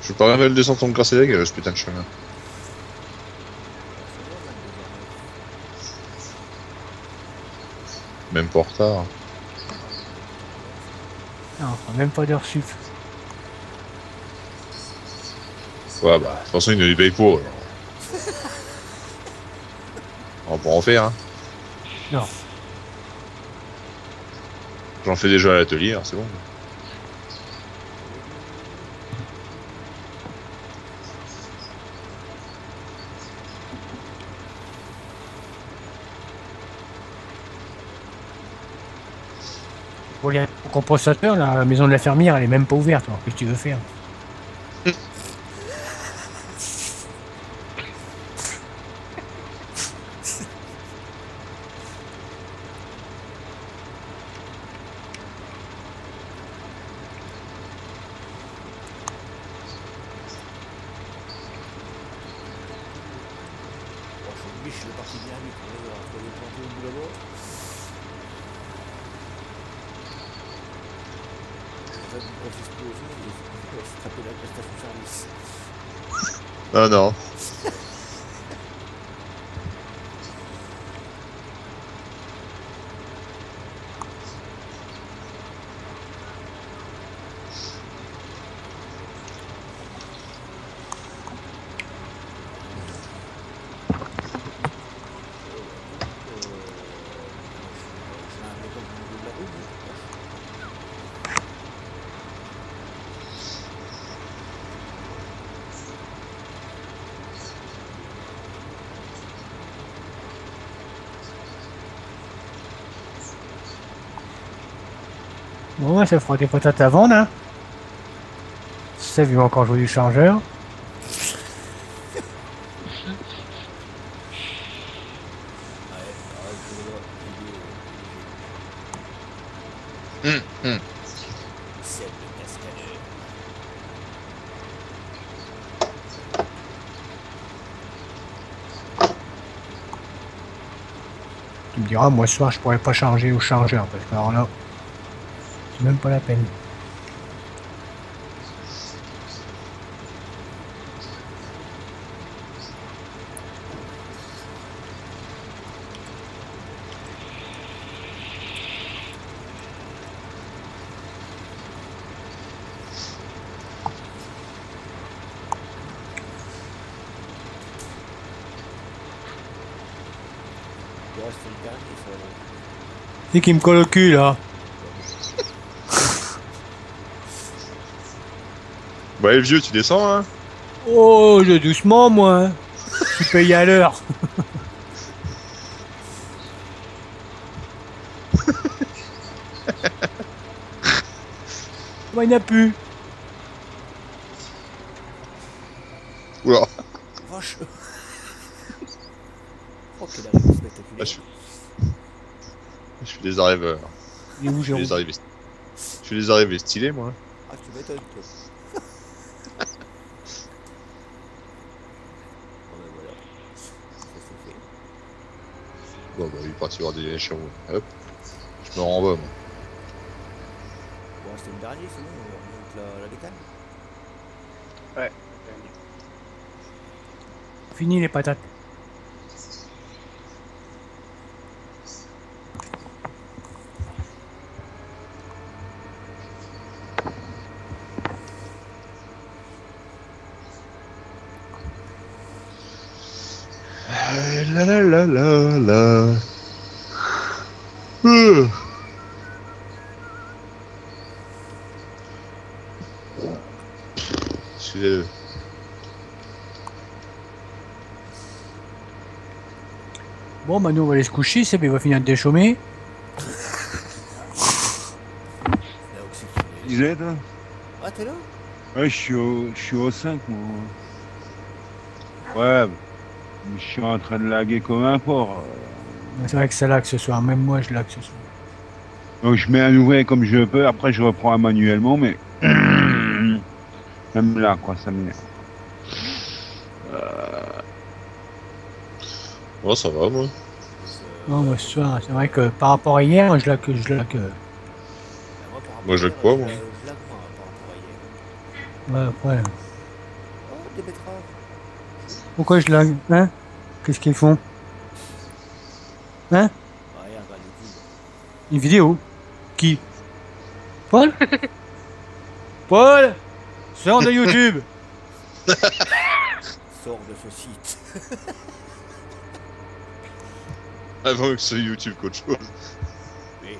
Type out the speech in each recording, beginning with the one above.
Je peux pas descendre ton casser la gueule, ce putain de chemin. Même pas en retard. Non, on fera même pas d'heure sup. Ouais, bah, de toute façon, il ne les paye pas. Alors. On va pas en faire, hein. Non. J'en fais déjà à l'atelier, c'est bon. Pour les compensateurs, la maison de la fermière, elle est même pas ouverte. Qu'est-ce que tu veux faire? Je suis parti bien vite, entre les plantés au bout là-bas. En fait, quand il se pose, il se taper la prestation service. Ah non. Bon, ça fera des patates à vendre, hein. Ça, vu encore jouer du chargeur. Tu me diras, moi ce soir je pourrais pas charger au chargeur parce que alors là, c'est même pas la peine. C'est qui me colle au cul là. Ouais, vieux, tu descends, hein. Oh, je doucement moi. Je suis payé à l'heure. Il n'y en a plus. Oula. Vache. Oh, quelle arrivée spectaculaire. Je fais des arrivées. Il est où, Jérôme? Je fais des arrivées stylées, moi. Ah, tu m'étonnes, toi. Bon, bah, il partira des chevaux. Hop. Je me renvoie, moi. Bon, c'était le dernier, c'est bon, on remonte la décale. Ouais. Fini les patates. La la la la la. Excusez-le. Bon, bah nous on va aller se coucher, c'est il va finir de déchaumer. Il est toi? Ah, t'es là? Ouais, je suis au 5, moi. Ouais, je suis en train de laguer comme un porc. C'est vrai que c'est là que ce soir, même moi je lag ce soir. Donc je mets un ouvrier comme je peux, après je reprends manuellement, mais même là, quoi, ça m'énerve. Ouais, ça va, moi. Non, moi ce soir, c'est vrai que par rapport à hier, je lag. Moi, je lag pas, moi. Je lag pas par rapport à hier. Ouais, après. des betteraves. Pourquoi je lag? Hein? Qu'est-ce qu'ils font? Hein? Ah, regarde, regarde YouTube. Une vidéo? Qui? Paul? Paul? Sors de YouTube! Sors de ce site. Avant que ce YouTube qu'autre chose. Mais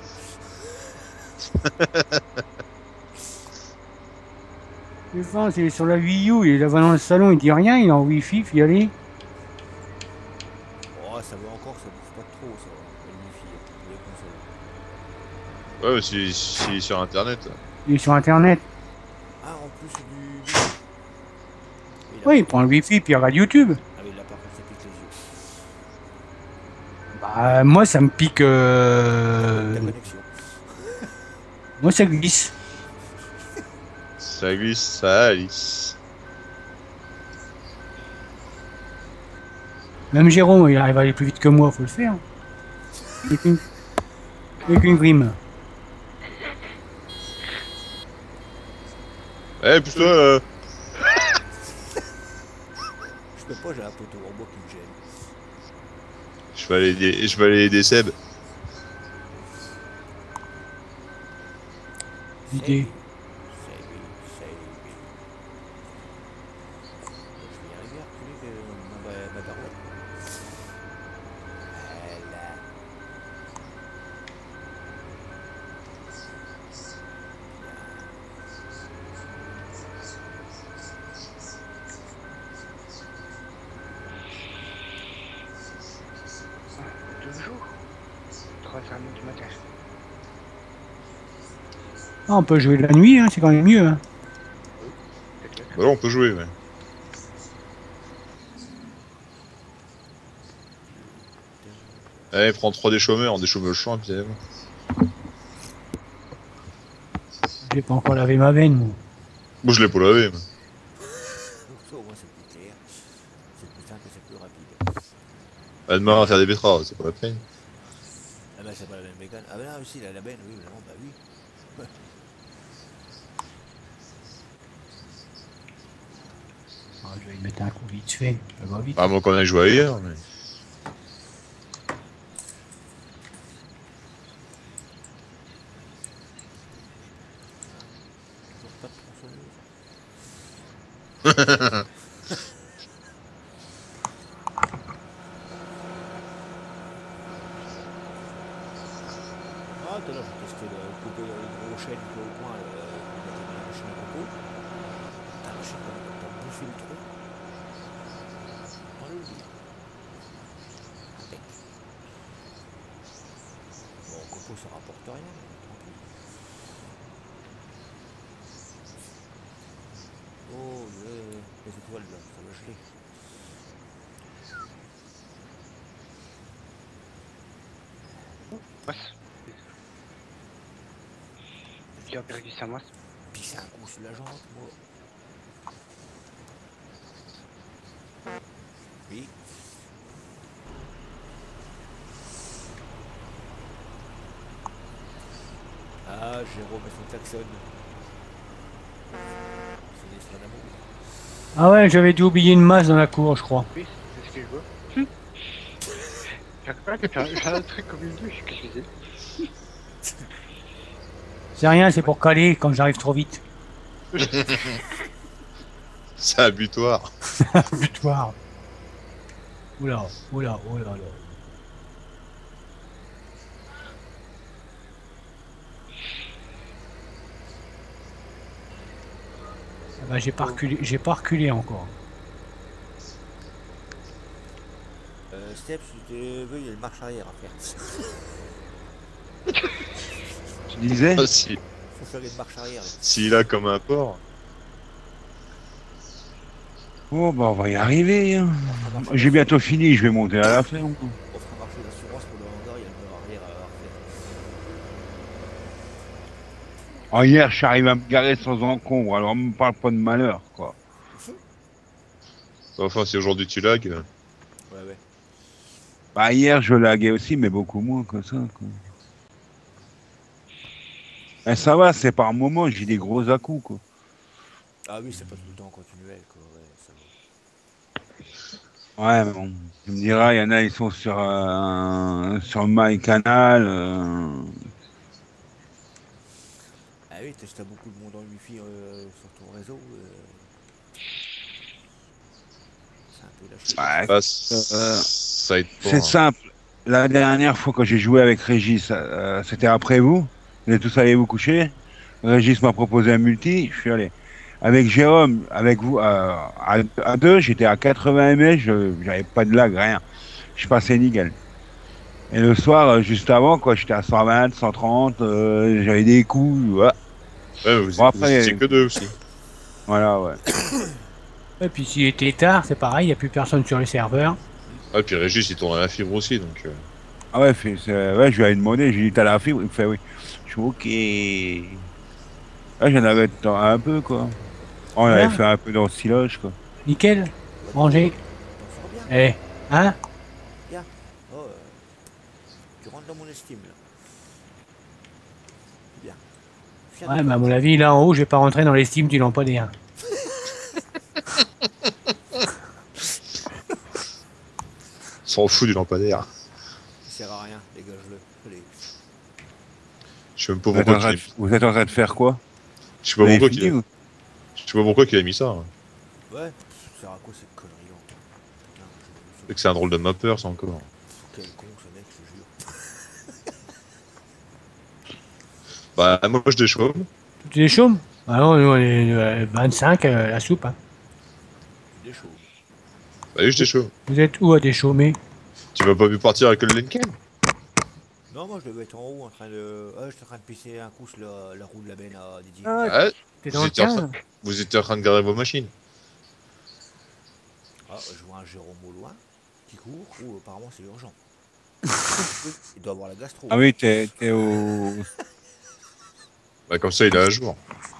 Enfin, c'est sur la Wii U, il est là-bas dans le salon, il dit rien, il est en Wi-Fi, puis allez. oh, ça va encore, ça bouge pas trop, ça. Le wifi, les consoles. Ouais, mais si sur internet. Il est sur internet. Ah, en plus du. Oui, il prend le Wi-Fi, puis il regarde YouTube. Ah oui, là par contre, ça pique les yeux. Bah, moi, ça me pique. La connexion. Moi, ça glisse. Ça glisse, ça lisse. Même Jérôme, il arrive à aller plus vite que moi, faut le faire. Avec une grime. Eh, pousse-toi Je peux pas, j'ai un poteau en bois qui me gêne. Je vais aller aider Seb. Idée. Je vais y arriver à reculer ma barouette. Voilà. Toujours 3h30 du matin. Ah, on peut jouer la nuit, hein, c'est quand même mieux. Hein. Bah là, on peut jouer, ouais. Allez, prends 3 des chômeurs champs, et puis allez, bon. J'ai pas encore lavé ma veine, moi. Moi, je l'ai pas lavé, mais. Donc ça, au moins, c'est plus clair. C'est plus simple et c'est plus rapide. À demain, on va faire des betteraves, c'est pas la peine. Ah bah, c'est pas la même vegan. Ah bah là aussi, la benne, oui, vraiment, bah oui. Ah, je vais y mettre un coup vite fait, ça va vite. Ah, moi, qu'on a joué ailleurs, mais. Toujours pas de tronçonneuse. Ah, tout à l'heure, j'ai testé le couper le gros chêne qui est au point, mettre la machine à coco. La machine, t'as bouffé le tronc. Dans le lit. Impec. Bon, au coco, ça rapporte rien, mais tant pis. Oh, les étoiles là, ça va geler. Qui a perdu sa masse. Pisse un coup sur la jante, moi. Oui. Ah, Jérôme et son klaxon. C'est des soins d'amour. Ah ouais, j'avais dû oublier une masse dans la cour, je crois. Oui, c'est ce que je vois. J'ai un truc comme une douche, qu'est-ce que c'est? C'est rien, c'est pour caler quand j'arrive trop vite. C'est un butoir. Butoir. Oula, oula, oula, oula. Ah bah, j'ai pas reculé encore. Step, si tu veux, il y a une marche arrière à faire. Tu disais Ah, si. Faut faire une marche arrière. Là. S'il a comme un porc. Oh, bah, on va y arriver. Hein. J'ai bientôt fini, je vais monter à la ferme. On fera marcher l'assurance pour le hangar, il y a le arrière à refaire. Oh, hier, je suis arrivé à me garer sans encombre, alors on me parle pas de malheur, quoi. Enfin, si aujourd'hui tu lags. Ouais, ouais. Bah, hier, je laguais aussi, mais beaucoup moins que ça, quoi. Eh, ça va, c'est par moment, j'ai des gros à-coups, quoi. Ah oui, c'est pas tout le temps continuel, quoi. Ouais, ça va. Ouais, mais bon, tu me diras, il y en a, ils sont sur MyCanal. Ah oui, t'as beaucoup de monde en wifi sur ton réseau. C'est un peu lâché, quoi. Ouais, Bah, euh, ça aide pas, c'est hein. simple. La dernière fois que j'ai joué avec Régis, c'était après vous. Vous êtes tous allés vous coucher. Régis m'a proposé un multi. Je suis allé. Avec Jérôme, avec vous, à deux, j'étais à 80 ms. J'avais pas de lag, rien. Je passais nickel. Et le soir, juste avant, quoi, j'étais à 120, 130. J'avais des coups. Ouais. Ouais, Bon, vous étiez après, que deux aussi. voilà, ouais. Et puis s'il était tard, c'est pareil, il n'y a plus personne sur les serveurs. Ah, et puis Régis, il tourne à la fibre aussi, donc... Ah ouais, ouais, je lui avais demandé, je lui ai dit, t'as la fibre? Il me fait oui. Je suis ok. Ah, j'en avais un peu, quoi. On avait Voilà, fait un peu dans le silage, quoi. nickel, rangé. T'en sors bien. Eh, hein? Bien. Oh, tu rentres dans mon estime, là. Bien. Fier de Ouais, mais toi. à mon avis, là en haut, je vais pas rentrer dans l'estime du lampadaire. S'en fout du lampadaire. Il sert à rien, dégage-le. Allez. Je sais même pas Vous êtes pourquoi en train qu'il de, vous êtes en train de faire quoi? je sais Vous pas avez pourquoi fini, qu'il a... vous Je sais pas pourquoi qu'il a mis ça, hein. Ouais, ça sert à quoi cette connerie là? Putain, C'est que c'est un drôle de mapper, ça encore. quel con ce mec, je te jure. Bah, moi, je déchaume. Tu es chaume? Ah non, nous, on est 25 la soupe. Hein. Il est chaud. Bah oui, je déchaume. Vous êtes où à déchaumer? Tu vas pas pu partir avec le Lincoln? Non, moi je devais être en haut en train de. J'étais en train de pisser un coup sur la roue de la benne à Didier. Ah, Ouais, t'es vous dans le étiez en 15? train... Vous étiez en train de garer vos machines. Ah, je vois un Jérôme au loin qui court, ou apparemment c'est urgent. Il doit avoir la gastro. Ah oui, t'es au... Bah, comme ça, il est à jour.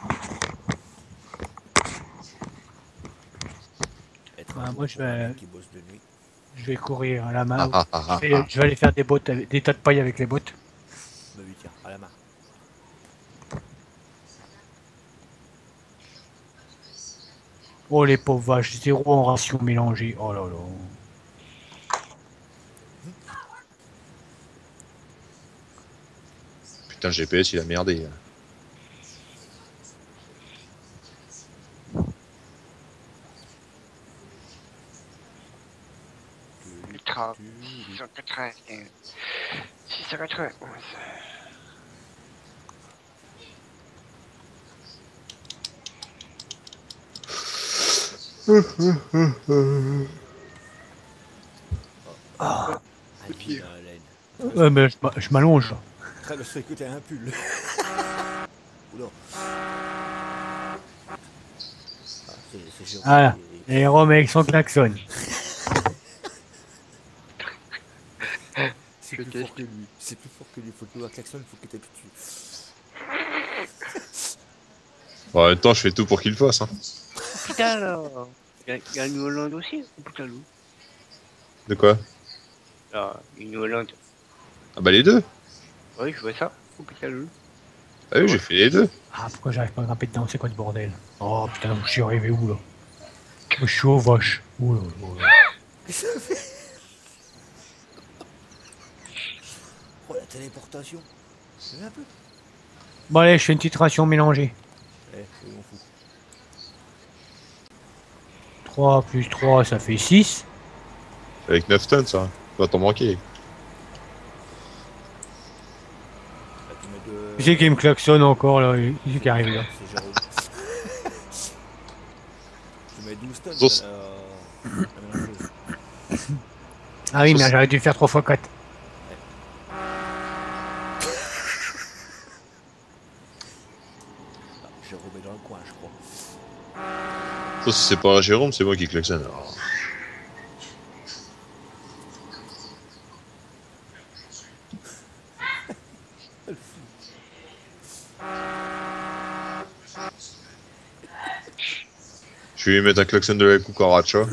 Être Ah, un moi, jour je pour un vais- mec qui bosse de nuit. Je vais courir à la main. Ah, ah, ah, ah, Et ah. je vais aller faire des bottes, des tas de paille avec les bottes. Bah oui, tiens, à la main. Oh les pauvres vaches, zéro en ration mélangée. Oh là là. Putain, le GPS, il a merdé. Ultra 695. 691. Un pied dans la laine. Ouais, mais je m'allonge. Très le fait que t'as un pull. Oula. Ah, c'est Jérôme. Voilà. Et Rome avec son klaxon. C'est plus fort que lui. C'est plus fort que lui. Faut que le klaxon, faut que t'appuies dessus. Bon, en même temps, je fais tout pour qu'il le fasse, hein. Putain alors. Il y a une Hollande aussi, ou putain loup. De quoi? Là, une Hollande. Ah bah les deux. Oui, je vois ça. Ou putain loup. Ah oui, j'ai fait les deux. Ah, pourquoi j'arrive pas à grimper dedans? C'est quoi ce bordel? Oh putain, je suis arrivé où là? Je suis aux vaches. Ouh là là. Oh, la téléportation. C'est un peu. Bon allez, je fais une petite ration mélangée. Eh, soyons fous. 3 plus 3, ça fait 6. Avec 9 tonnes, ça. Va t'en manquer. Là, tu mets deux. Qui c'est qui me klaxonne encore là? Qui c'est qui arrive là? C'est Jérôme. Tu mets 12 tonnes. Zos. La mélangeuse. Ah oui, mais j'aurais dû faire 3 x 4. Ah, Jérôme est dans le coin, je crois. Ça, si c'est pas Jérôme, c'est moi qui klaxonne. Alors. Je vais lui mettre un klaxon de la cucaracha.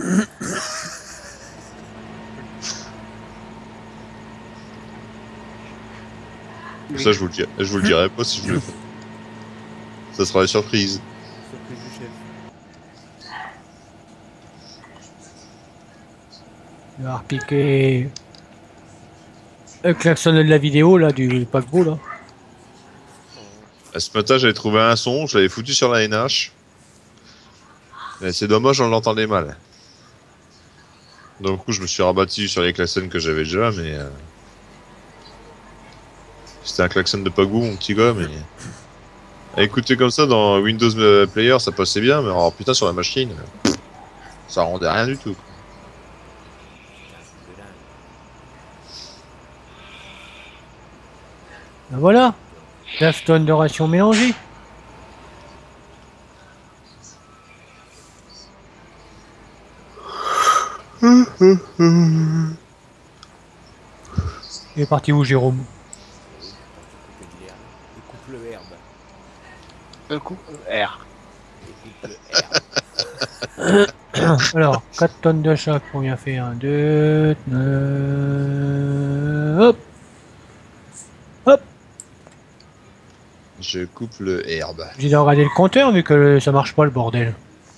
Ça, je vous le dirai pas si je le fais. Ça sera la surprise. Surprise du chef. Il va repiquer le klaxon de la vidéo là du paquebot là. Ce matin, j'avais trouvé un son, je l'avais foutu sur la NH. Et c'est dommage, on l'entendait mal. Donc, du coup, je me suis rabattu sur les klaxons que j'avais déjà, mais... C'était un klaxon de Pagou, mon petit gars, mais... À écouter comme ça dans Windows Player, ça passait bien, mais alors putain, sur la machine, ça rendait rien du tout. Ben voilà, 9 tonnes de ration mélangée. Il est parti où, Jérôme? Il coupe le herbe. Un coup, R. Il coupe le herbe. Alors, 4 tonnes de chaque, combien fait 1, 2, hop. Hop. Je coupe le herbe. J'ai dû regarder le compteur vu que ça marche pas le bordel.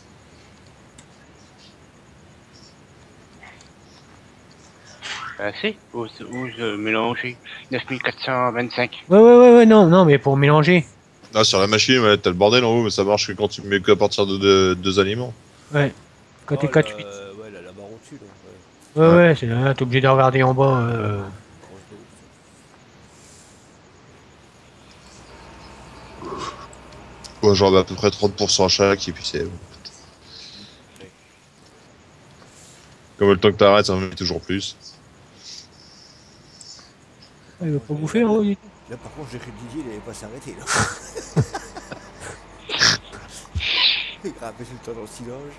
Si, où mélanger 9425. Ouais, non, mais pour mélanger. Ah, sur la machine, ouais, t'as le bordel en haut, mais ça marche que quand tu mets qu'à partir de 2 aliments. Ouais, côté 4-8. Ouais, la barre au-dessus, là. Ouais, c'est là, t'es obligé de regarder en bas. Grosse de ouf. Ouais, genre à peu près 30% à chaque, et puis c'est... Comme le temps que t'arrêtes, ça en met toujours plus. Il va pas bouffer, hein, lui. Là, par contre, j'ai cru que Didier, il allait pas s'arrêter, là. Il a empêché le temps dans le silage.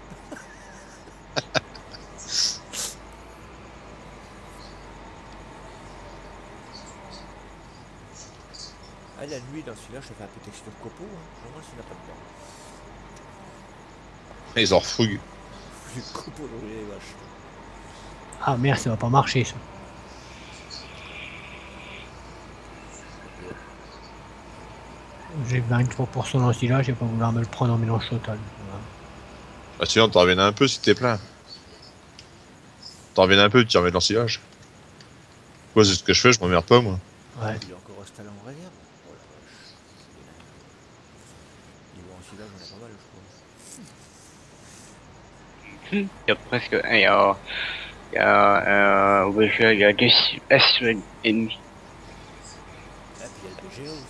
Ah, la nuit, dans le silage, ça fait un peu texture copeaux, hein. Je me demande s'il n'a pas de blanc. Ils en refouillent. Du copeau dans les vaches. Ah merde, ça va pas marcher ça. J'ai 23% dans le silage, je vais pas vouloir me le prendre en mélange total. Voilà. Bah sinon, t'en reviens un peu si t'es plein. T'en reviens un peu, tu remets dans le sillage. Moi, c'est ce que je fais, je m'emmerde pas, moi. Ouais. Il est encore installé en réserve. Oh la vache. Niveau en silage, on a pas mal, je crois. Il y a presque. Il y a 2 S et demi. Ah, puis il y a le BGA aussi.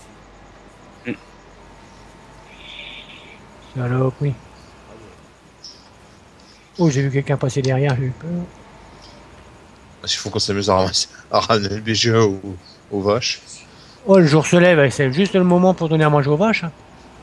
Salope, oui. Ah ouais. Oh, j'ai vu quelqu'un passer derrière, j'ai eu peur. Parce qu'il faut qu'on s'amuse à ramener le BGA aux vaches. Oh, le jour se lève, c'est juste le moment pour donner à manger aux vaches. Hein.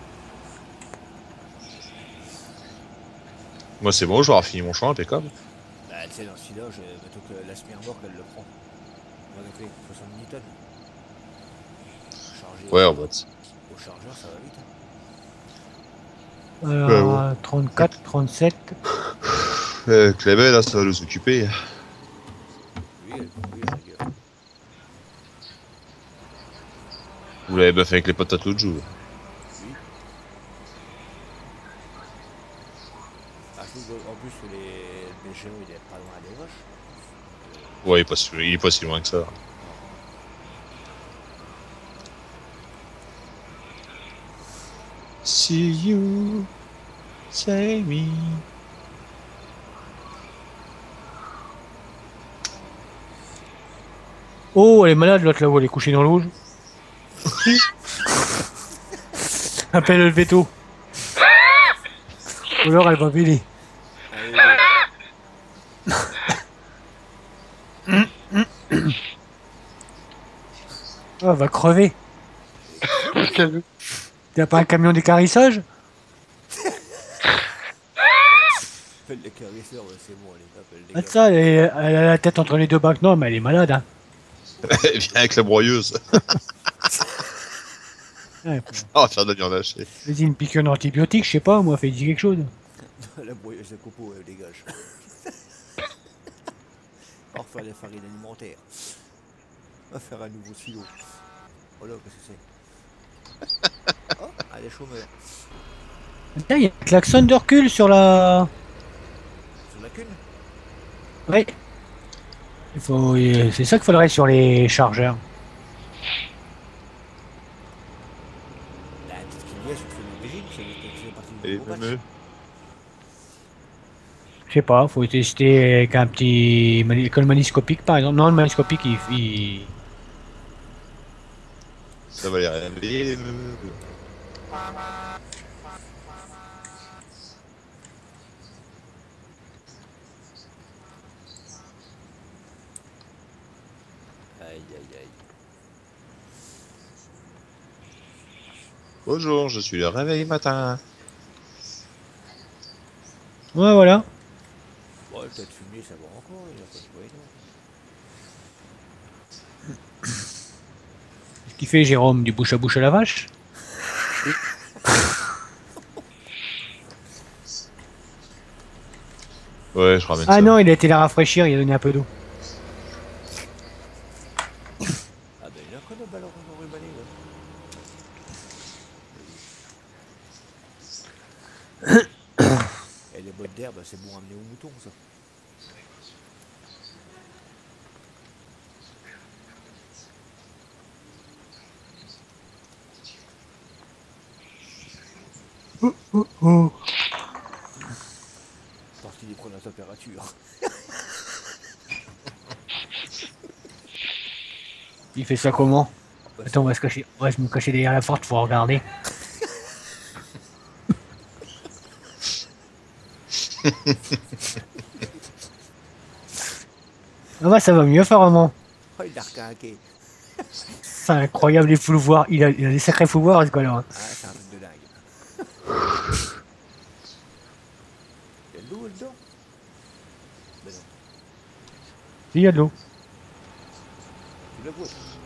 Moi, c'est bon, j'aurai fini mon champ impeccable. Bah, tu sais, dans le silage, mettons que la semi-remorque, elle le prend. Avec les 70 tonnes. Chargé Ouais, on va... au chargeur, ça va vite. Hein. Alors, Ouais. 34, 37. Clément, là, ça va nous occuper. Oui, la rigueur. Vous l'avez buffé avec les patates l'autre jour. Oui. Ah, je trouve en plus, le BGA, il est pas loin des vaches. Ouais, il est pas si loin que ça. See you, say me. Oh, elle est malade l'autre là-haut, elle est couchée dans l'eau. Appelle le veto. Ou alors elle va véler. Allez, Oh, elle va crever. T'as pas un camion d'écarissage? appelle les carisseurs, ouais, c'est bon, allez, appelle les Ah, gars. ça, elle a la tête entre les deux bacs. Non, mais elle est malade. Hein. Viens avec la broyeuse. Ouais, On va faire de la viande hachée. vas-y, une piqûre d'antibiotique, je sais pas, moi, fais-y quelque chose. La broyeuse de copeaux, elle dégage. On va refaire les farines alimentaires. On va faire un nouveau silo. Oh là, qu'est-ce que c'est? Oh, allez, chômeur. Putain, il y a un klaxon de recul sur la... Sur la cune? Ouais. C'est ça qu'il faudrait sur les chargeurs. Là, tout ce qu'il y a sur l'origine, c'est parti du Et nouveau patch. même eux. Je sais pas, faut tester avec un petit école maniscopique par exemple. Non, le maniscopique il... Ça va les réveiller les mêmes. Aïe aïe aïe. Bonjour, je suis le réveil matin. Ouais, voilà. Bon, peut-être fumer, ça va encore, il n'y a pas de problème. Ce qu'il fait Jérôme, du bouche à bouche à la vache. Ouais, je ramène ça. Ah non, il a été la rafraîchir, il a donné un peu d'eau. Ah ben il y a encore le ballon rubané là. Et les bottes d'herbe, c'est bon à amener aux moutons ça. Oh. Parti des prendre la température. Il fait ça comment? Bah, Attends, on va se me cacher derrière la porte pour regarder. Ah bah ça va mieux apparemment. oh, il a requinqué. C'est incroyable les fouloirs. Il a des sacrés fouloirs ce gars-là. Ah, c'est un truc de dingue. Il y a de l'eau dedans? Ben non, Il y a de l'eau. tu la vois.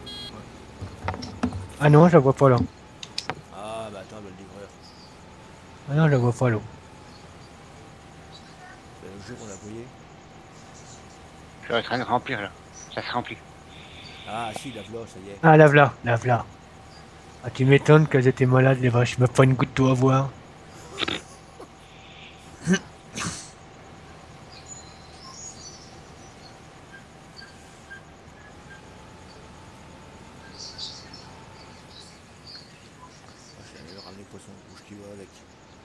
Ah non, je la vois pas là. Ah bah attends, le livreur. Ah non, je la vois pas l'eau. Ben, le jour on l'a voyé. Je suis en train de remplir là. Ça se remplit. Ah si, la v'là, ça y est. Ah, lave-la, lave-la. Ah, tu m'étonnes qu'elles étaient malades les vaches. Même pas une goutte d'eau à voir. Ah, je vais ramener le poisson rouge qui va avec.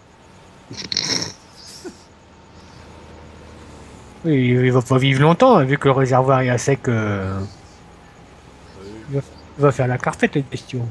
Oui, il va pas vivre longtemps, hein, vu que le réservoir est à sec. Oui. Il va faire la carpette, cette question.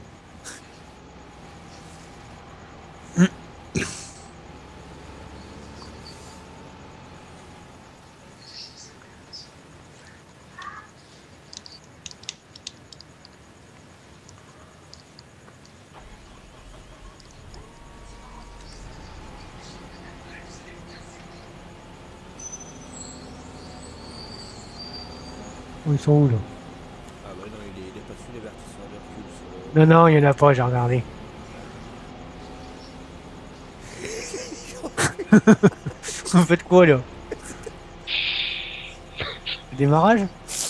Ils sont où là? Ah bah non, il est pas dessus les vertisseurs de recul sur le... Non, non, il y en a pas, j'ai regardé. Vous faites quoi là? Démarrage?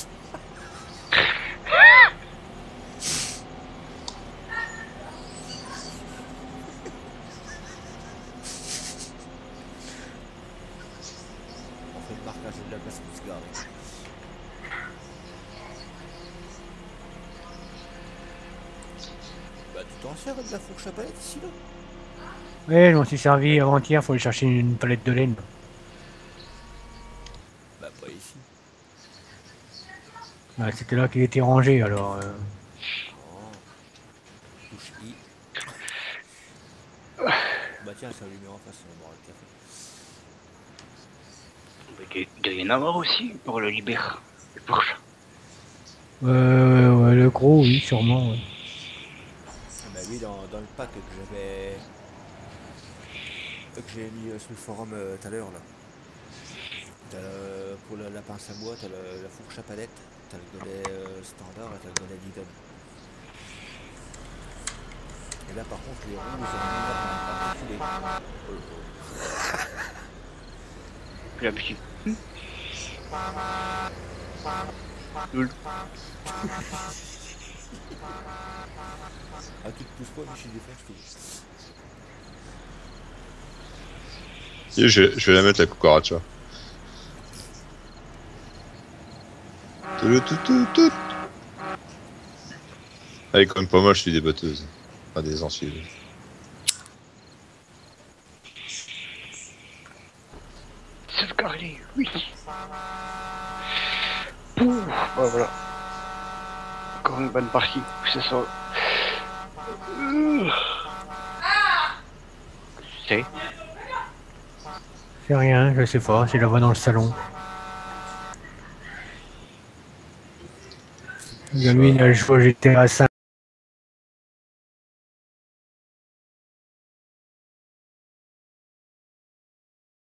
On fait le marquage de la place pour se garer. Bah tu t'en sers de la fourche à palette ici là? Ouais, je m'en suis servi avant-hier, faut aller chercher une palette de laine. Bah pas ici. Ouais, c'était là qu'il était rangé alors. Oh. Touche I. Bah tiens, ça lui met en face, on va boire le café. Il doit y en avoir aussi pour le libère. Le Porsche. Ouais, le gros, oui, sûrement. Ouais. Ah bah oui, dans le pack que j'avais... que j'ai mis sur le forum tout à l'heure là. T'as pour la pince à bois, t'as la fourche à palette, t'as le golet standard et t'as le golet Didon. Et là par contre les roues ils ont mis en particulier. Oh, J'ai l'habitude. Lol. ah tu te pousses pas, Michel défonce tout. Si, je vais la mettre la cucaracha. Tout. Allez, quand même pas moi, je suis des batteuses. Pas des anciennes. Sauvegarder, oui. Pouf, voilà. Encore une bonne partie. C'est ça. C'est. C'est rien, je sais pas, c'est la voix dans le salon. Le gamine, il a joué au GTA 5.